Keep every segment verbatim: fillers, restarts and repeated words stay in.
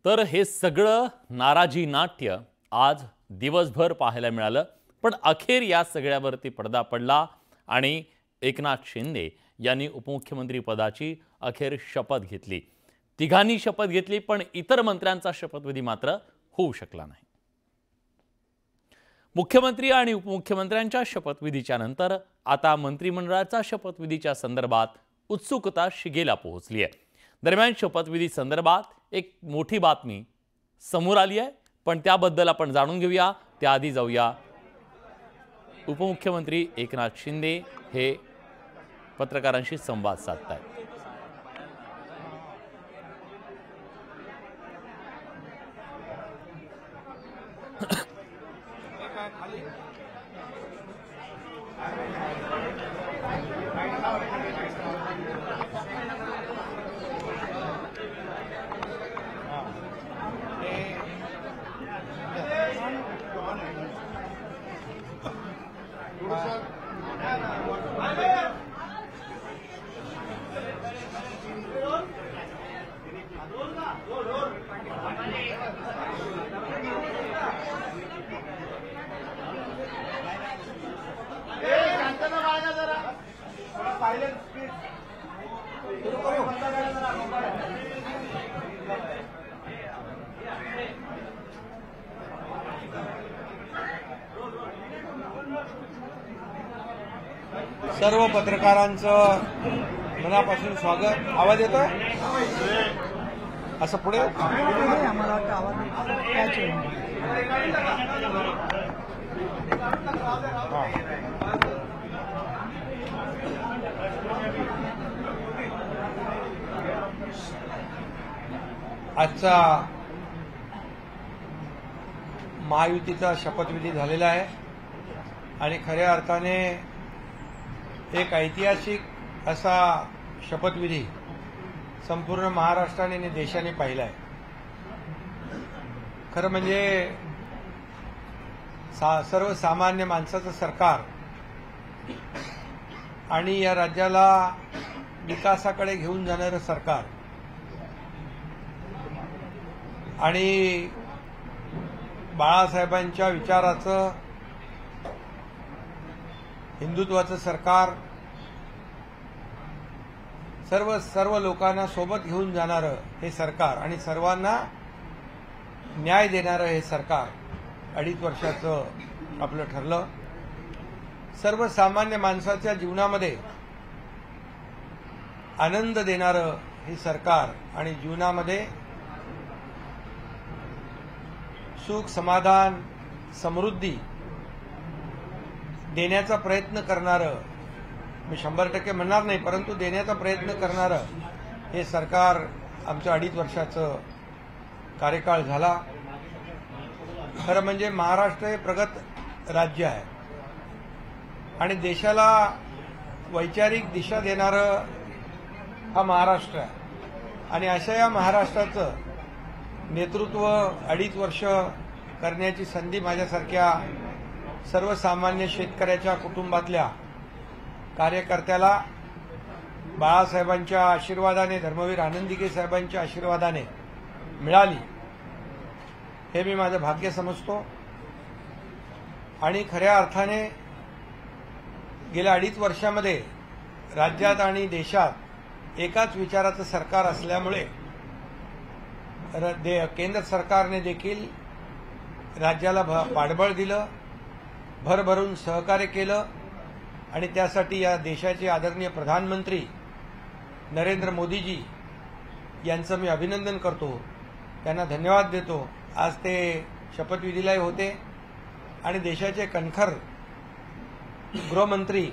तर हे सगळं नाराजी नाट्य आज दिवसभर पाहायला मिळालं, पण अखेर या सगळ्यावरती पडदा पडला आणि एकनाथ शिंदे यांनी उपमुख्यमंत्री पदाची अखेर शपथ घेतली। तिघांनी शपथ घेतली, पण इतर मंत्र्यांचा शपथविधी मात्र होऊ शकला नाही। मुख्यमंत्री आणि उपमुख्यमंत्र्यांच्या शपथविधीच्या नंतर आता मंत्रिमंडळाचा शपथविधीच्या संदर्भात उत्सुकता शिगेला पोहोचली आहे। दरम्यान शपथविधी संदर्भात एक मोठी बातमी समोर आली आहे, पण त्याबद्दल आपण जाणून घेऊया। त्याआधी जाऊया, उपमुख्यमंत्री एकनाथ शिंदे हे पत्रकारांशी संवाद साधतायत। सर्व पत्रकारांचं मनापासून स्वागत। आवाज येतोय? असं पुढे आम्हाला आवाज आजचा महायुतीचा शपथविधी झालेला आहे आणि खऱ्या अर्थाने एक ऐतिहासिक असा शपथविधी संपूर्ण महाराष्ट्राने आणि देशाने पाहिला आहे। खरं म्हणजे सर्वसामान्य माणसाचं सरकार आणि या राज्याला विकासाकडे घेऊन जाणारं सरकार आणि बाळासाहेबांच्या विचाराचं हिंदुत्वाचं सरकार, सर्व सर्व लोकांना सोबत घेऊन जाणारं हे सरकार आणि सर्वांना न्याय देणारं हे सरकार अडीच वर्षाचं आपलं ठरलं। सर्वसामान्य माणसाच्या जीवनामध्ये आनंद देणारं हे सरकार आणि जीवनामध्ये सुख, समाधान, समृद्धी देण्याचा प्रयत्न करणारं, मी शंभर टक्के म्हणणार नाही परंतु देण्याचा प्रयत्न करणारं हे सरकार आमचं अडीच वर्षाचं कार्यकाळ झाला। खरं म्हणजे महाराष्ट्र हे प्रगत राज्य आहे आणि देशाला वैचारिक दिशा देणारं हा महाराष्ट्र आहे आणि अशा या महाराष्ट्राचं नेतृत्व अडीच वर्ष करण्याची संधी माझ्यासारख्या सर्वसामान्य शेतकऱ्याच्या कुटुंबातल्या कार्यकर्त्याला बाळासाहेबांच्या आशीर्वादाने, धर्मवीर आनंदीके साहेबांच्या आशीर्वादाने मिळाली हे मी माझं भाग्य समजतो। आणि खऱ्या अर्थाने गेल्या अडीच वर्षामध्ये राज्यात आणि देशात एकाच विचाराचं सरकार असल्यामुळे केंद्र सरकारने देखील राज्याला पाठबळ दिलं, भरभरून सहकार्य केलं आणि त्यासाठी या देशाचे आदरणीय प्रधानमंत्री नरेंद्र मोदीजी यांचं मी अभिनंदन करतो, त्यांना धन्यवाद देतो। आज ते शपथविधीलाही होते आणि देशाचे कणखर गृहमंत्री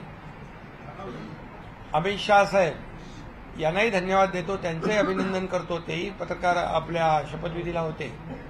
अमित शाह साहेब यांनाही धन्यवाद देतो, त्यांचंही अभिनंदन करतो। तेही पत्रकार आपल्या शपथविधीला होते,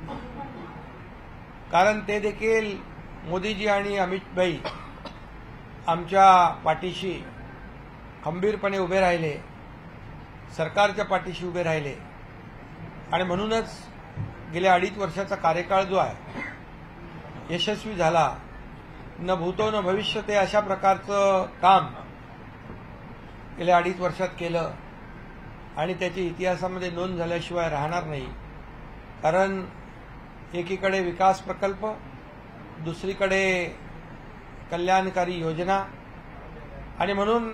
कारण ते देखील मोदीजी आणि अमित भाई आमच्या पाठीशी खंबीरपणे उभे राहिले, सरकारच्या पाठीशी उभे राहिले आणि म्हणूनच गेल्या अडीच वर्षाचा कार्यकाळ जो आहे यशस्वी झाला। न भूतो न भविष्य ते अशा प्रकारचं काम गेल्या अडीच वर्षात केलं आणि त्याची इतिहासामध्ये नोंद झाल्याशिवाय राहणार नाही। कारण एकीकडे विकास प्रकल्प, दुसरीकडे कल्याणकारी योजना, आणि म्हणून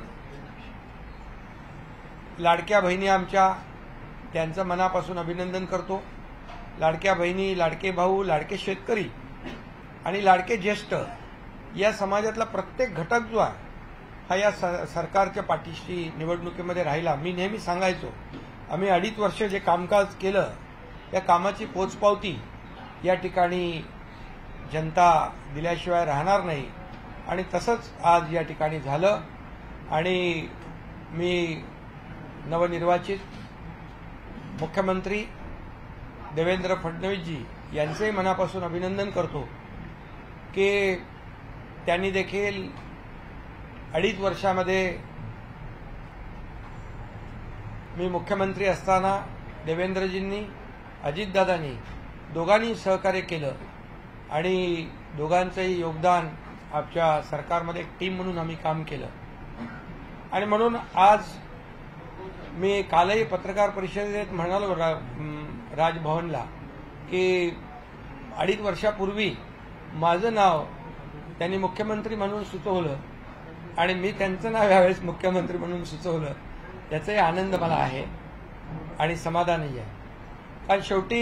लाडक्या बहिणी आमच्या, त्यांचं मनापासून अभिनंदन करतो. लाडक्या बहिणी, लाडके भाऊ, लाडके शेतकरी आणि लाडके ज्येष्ठ या समाजातला प्रत्येक घटक जो आहे हा या सरकारच्या पाठीशी निवडणुकीमध्ये राहिला. मी नेहमी सांगायचो, आम्ही अडीच वर्ष जे कामकाज केलं त्या कामाची पोचपावती या ठिकाणी जनता दिल्याशिवाय राहणार नाही, आणि तसंच आज या ठिकाणी झालं. आणि मी नवनिर्वाचित मुख्यमंत्री देवेंद्र फडणवीसजी यांचंही मनापासून अभिनंदन करतो की त्यांनी देखील अडीच वर्षामध्ये मी मुख्यमंत्री असताना देवेंद्रजींनी, अजितदादांनी दोघांनी सहकार्य केलं, आणि दोघांचंही योगदान आमच्या सरकारमध्ये एक टीम म्हणून आम्ही काम केलं. आणि म्हणून आज मी कालही पत्रकार परिषदेत म्हणालो रा, राजभवनला की अडीच वर्षापूर्वी माझं नाव त्यांनी मुख्यमंत्री म्हणून सुचवलं आणि मी त्यांचं नाव यावेळेस मुख्यमंत्री म्हणून सुचवलं, याचाही आनंद मला आहे आणि समाधानही आहे. कारण शेवटी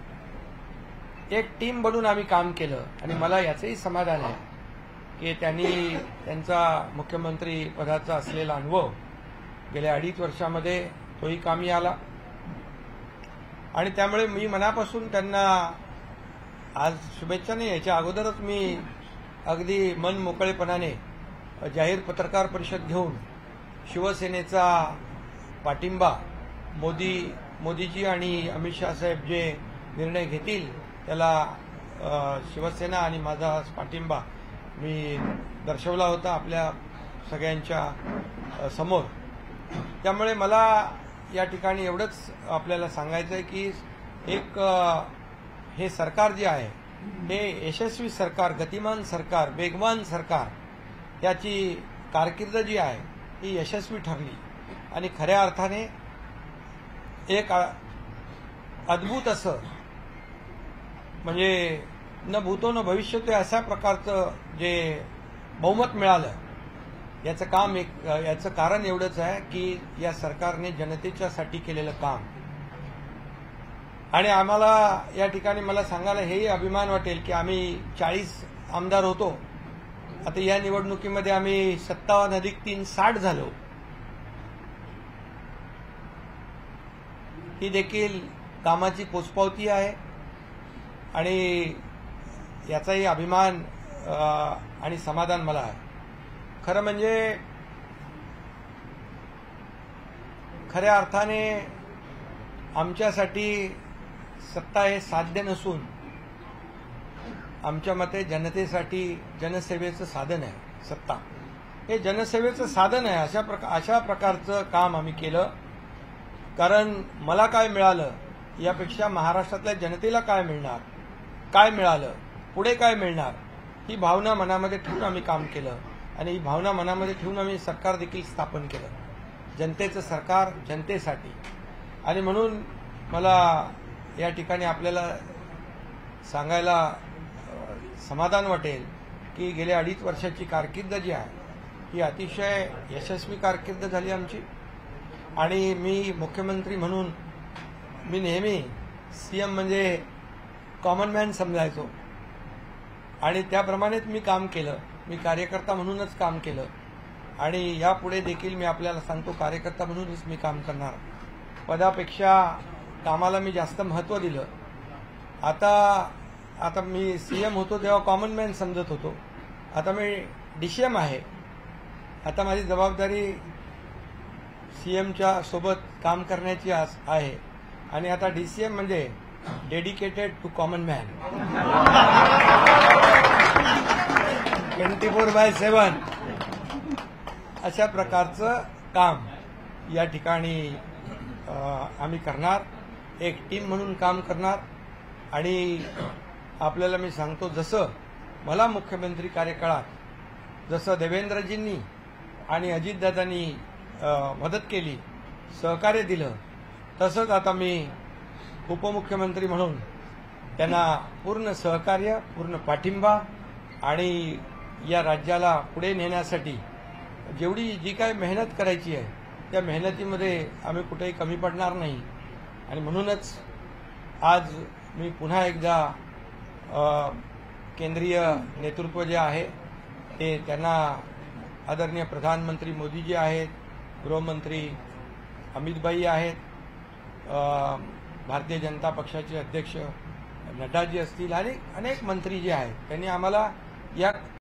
एक टीम बनून आम्ही काम केलं, आणि मला याचंही समाधान आहे की त्यांनी त्यांचा मुख्यमंत्री पदाचा असलेला अनुभव गेल्या अडीच वर्षामध्ये तोही कामी आला. आणि त्यामुळे मी मनापासून त्यांना आज शुभेच्छा नाही, याच्या अगोदरच मी अगदी मन मोकळेपणाने जाहीर पत्रकार परिषद घेऊन शिवसेनेचा पाठिंबा, मोदी मोदीजी आणि अमित शाह साहेब जे निर्णय घेतील त्याला शिवसेना आणि माझा पाठिंबा मी दर्शवला होता आपल्या सगळ्यांच्या समोर. त्यामुळे मला या ठिकाणी एवढंच आपल्याला सांगायचं आहे की एक हे सरकार जे आहे हे यशस्वी सरकार, गतिमान सरकार, वेगवान सरकार, याची कारकीर्द जी आहे ही यशस्वी ठरली आणि खऱ्या अर्थाने एक अद्भुत असं म्हणजे न भूतो न भविष्यतो अशा प्रकारचं जे बहुमत मिळालं, याचं काम एक याचं कारण एवढंच आहे की या सरकारने जनतेच्यासाठी केलेलं काम. आणि आम्हाला या ठिकाणी मला सांगायला हेही अभिमान वाटेल की आम्ही चाळीस आमदार होतो, आता या निवडणुकीमध्ये आम्ही सत्तावन्न अधिक तीन साठ झालो. ही देखील कामाची पोचपावती आहे आणि याचाही अभिमान आणि समाधान मला आहे. खरं म्हणजे खऱ्या अर्थाने आमच्यासाठी सत्ता हे साध्य नसून आमच्या मते जनतेसाठी जनसेवेचं साधन आहे. सत्ता हे जनसेवेचं साधन आहे. अशा प्रकार अशा प्रकारचं काम आम्ही केलं. कारण मला काय मिळालं यापेक्षा महाराष्ट्रातल्या जनतेला काय मिळणार, काय मिळालं, पुढे काय मिळणार, ही भावना मनामध्ये ठेवून आम्ही काम केलं आणि ही भावना मनामध्ये ठेवून आम्ही सरकार देखील स्थापन केलं. जनतेचं सरकार जनतेसाठी. आणि म्हणून मला या ठिकाणी आपल्याला सांगायला समाधान वाटेल की गेल्या अडीच वर्षाची कारकीर्द जी आहे ही अतिशय यशस्वी कारकीर्द झाली आमची. आणि मी मुख्यमंत्री म्हणून मी नेहमी सीएम म्हणजे कॉमन मॅन समजायचो आणि त्याप्रमाणेच मी काम केलं. मी कार्यकर्ता म्हणूनच काम केलं आणि यापुढे देखील मी आपल्याला सांगतो कार्यकर्ता म्हणूनच मी काम करणार. पदापेक्षा कामाला मी जास्त महत्त्व दिलं. आता आता मी सीएम होतो तेव्हा कॉमन मॅन समजत होतो, आता मी डीसीएम आहे. आता माझी जबाबदारी सीएमच्या सोबत काम करण्याची आहे आणि आता डीसीएम म्हणजे dedicated to common man, twenty four by seven अशा प्रकारचं काम या ठिकाणी आम्ही करणार. एक टीम म्हणून काम करणार. आणि आपल्याला मी सांगतो, जसं मला मुख्यमंत्री कार्यकाळात जसं देवेंद्रजींनी आणि अजितदादांनी मदत केली, सहकार्य दिलं, तसंच आता मी उपमुख्यमंत्री म्हणून त्यांना पूर्ण सहकार्य, पूर्ण पाठिंबा आणि या राज्याला पुढे नेण्यासाठी जेवढी जी काय मेहनत करायची आहे त्या मेहनतीमध्ये आम्ही कुठेही कमी पडणार नाही. आणि म्हणूनच आज मी पुन्हा एकदा अ, केंद्रीय नेतृत्व जे आहे ते त्यांना आदरणीय प्रधानमंत्री मोदीजी आहेत, गृहमंत्री अमितभाई आहेत, अ, भारतीय जनता पक्षाचे अध्यक्ष नड्डाजी असतील आणि अनेक मंत्री जे आहेत त्यांनी आम्हाला या